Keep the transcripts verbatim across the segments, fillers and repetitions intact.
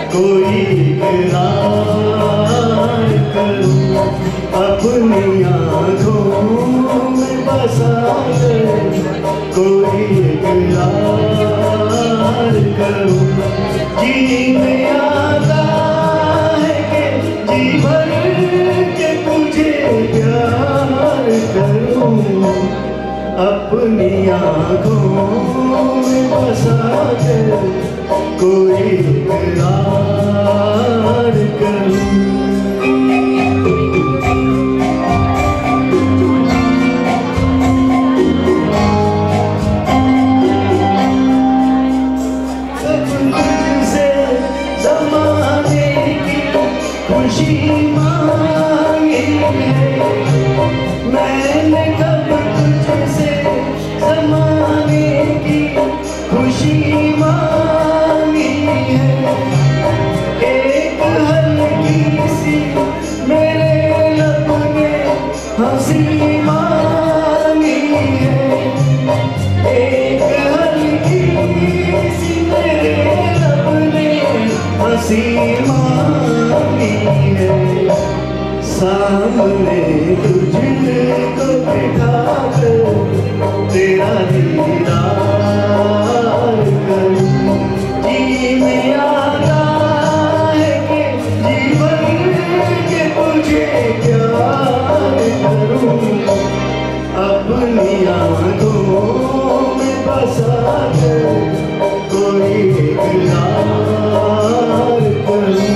कोई इकरार करूं, अपनी आँखों में बसा कर कोई इकरार करूं। जी में आता है कि जी भर के तुझे प्यार करूं, अपनी आँखों में बसा कर कोई इकरार करूं। खुशी मांगी है मैंने, कब तुझसे ज़माने की खुशी मांगी है। एक हल्की सी मेरे लब ने हंसी मांगी है, एक हल्की सी मेरे लब ने हंसी मांगी है। सामने तुझको बिठा कर तेरा दीदार करूं, जी में आता है कि जीवन के तुझे प्यार करूं, अपनी आँखों में बसा कर कोई इकरार करूं।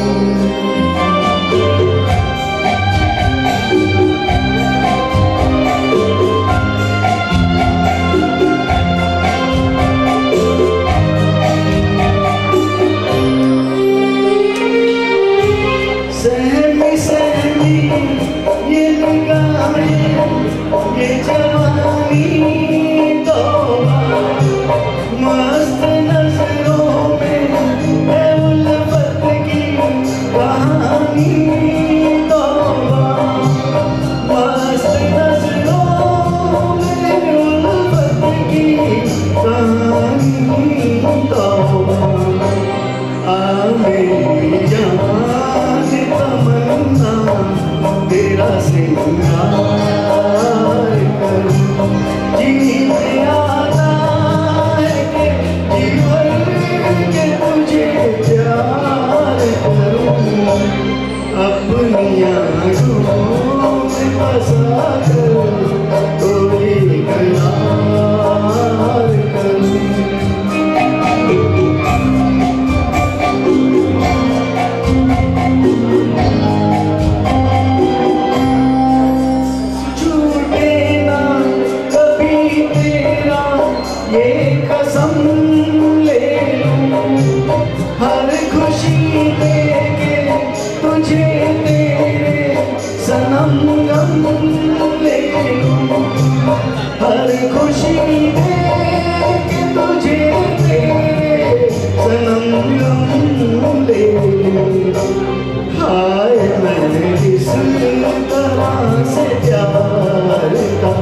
सहमी सहमी ये निगाहें ये जवानी तौबा, मस्त नजरों में है उल्फत की कहानी तौबा, मस्त नजरों में उल्फत की कहानी तौबा। आ मेरी जान तमन्ना तेरा सिंगार करूं, जी में आता है कि जीवन के तुझे प्यार करूं, अपनी आँखों में बसा कर कोई इकरार करूं। ये कसम ले लूं, हर खुशी देके तुझे तेरे सनम गम ले लूं, हर खुशी देके तुझे तेरे सनम गम ले लूं। हाय मैंने किस तरह से प्यार का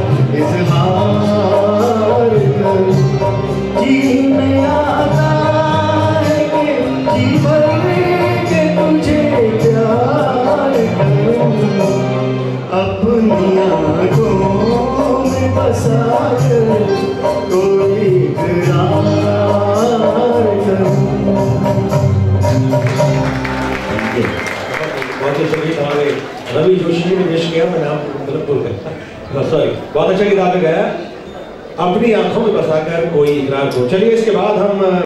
इजहार करूं, जी में आता है कि जीवन के तुझे प्यार करूं, अपनी आँखों में बसा कर कोई इकरार करूं। बहुत अच्छा गीत हमारे रवि जोशी ने पेश किया, मैंने आपको गलत बोल गया, सॉरी। बहुत अच्छा गीत आपने गाया, अपनी आंखों में बसाकर कोई इकरार को। चलिए इसके बाद हम